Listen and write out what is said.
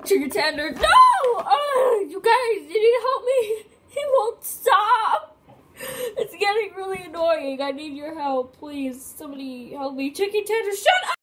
Chicken tender. No! You guys, you need to help me. He won't stop. It's getting really annoying. I need your help, please. Somebody help me. Chicken tender, shut up!